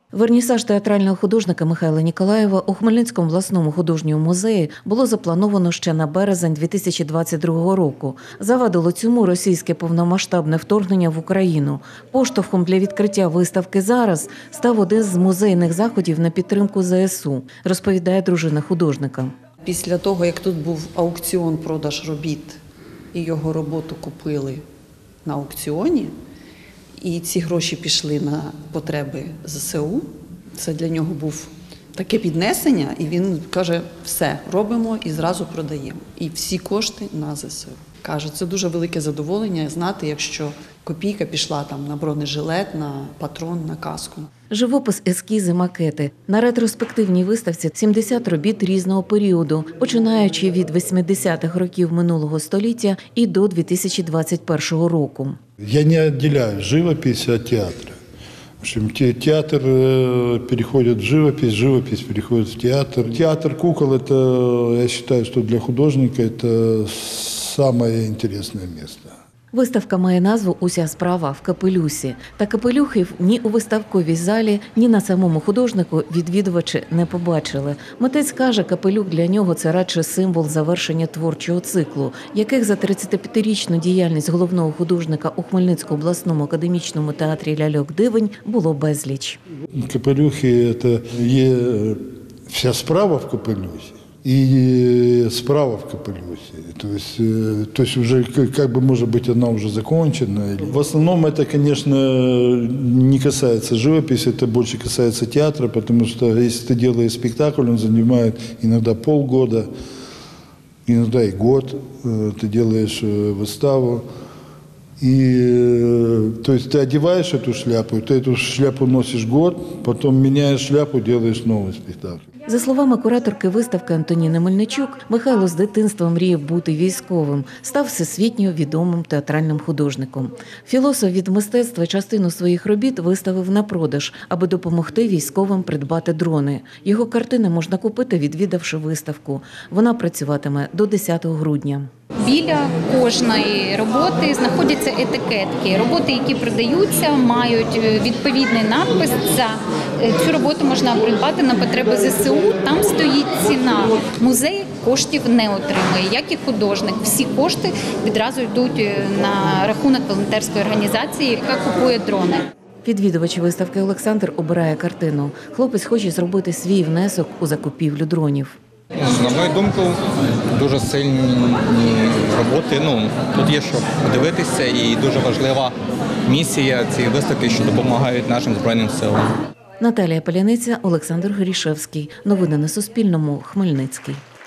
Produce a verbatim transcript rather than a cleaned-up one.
Вернісаж театрального художника Михайла Ніколаєва у Хмельницькому обласному художньому музеї було заплановано ще на березень дві тисячі двадцять другого року. Завадило цьому російське повномасштабне вторгнення в Україну. Поштовхом для відкриття виставки зараз став один з музейних заходів на підтримку зе ес у, розповідає дружина художника. Після того, як тут був аукціон продаж робіт, і його роботу купили на аукціоні, і ці гроші пішли на потреби зе ес у. Це для нього був таке піднесення, і він каже, все, робимо і зразу продаємо. І всі кошти на зе ес у. Каже, це дуже велике задоволення знати, якщо копійка пішла там на бронежилет, на патрон, на каску. Живопис, ескізи, макети. На ретроспективній виставці сімдесят робіт різного періоду, починаючи від восьмидесятих років минулого століття і до дві тисячі двадцять першого року. Я не відділяю живопись від театру. В общем, театр переходит в живопись, живопись переходит в театр. Театр кукол – это, я считаю, что для художника это самое интересное место. Виставка має назву «Уся справа в капелюсі». Та капелюхів ні у виставковій залі, ні на самому художнику відвідувачі не побачили. Митець каже, капелюх для нього – це радше символ завершення творчого циклу, яких за тридцятип'ятирічну діяльність головного художника у Хмельницькому обласному академічному театрі ляльок-дивень було безліч. Капелюхи – це є вся справа в капелюсі. И справа в капелюсе. То есть, то есть уже, как бы, может быть, она уже закончена. В основном это, конечно, не касается живописи, это больше касается театра, потому что если ты делаешь спектакль, он занимает иногда полгода, иногда и год. Ты делаешь выставу. И, то есть ты одеваешь эту шляпу, ты эту шляпу носишь год, потом меняешь шляпу, делаешь новый спектакль. За словами кураторки виставки Антоніни Мельничук, Михайло з дитинства мріяв бути військовим, став всесвітньо відомим театральним художником. Філософ від мистецтва частину своїх робіт виставив на продаж, аби допомогти військовим придбати дрони. Його картини можна купити, відвідавши виставку. Вона працюватиме до десятого грудня. Біля кожної роботи знаходяться етикетки. Роботи, які продаються, мають відповідний надпис. За цю роботу можна придбати на потреби зе ес у. Там стоїть ціна. Музей коштів не отримує, як і художник. Всі кошти відразу йдуть на рахунок волонтерської організації, яка купує дрони. Відвідувач виставки Олександр обирає картину. Хлопець хоче зробити свій внесок у закупівлю дронів. На мою думку, дуже сильні роботи. Ну, тут є що подивитися, і дуже важлива місія цієї виставки, що допомагають нашим Збройним силам. Наталія Паляниця, Олександр Горішевський. Новини на Суспільному. Хмельницький.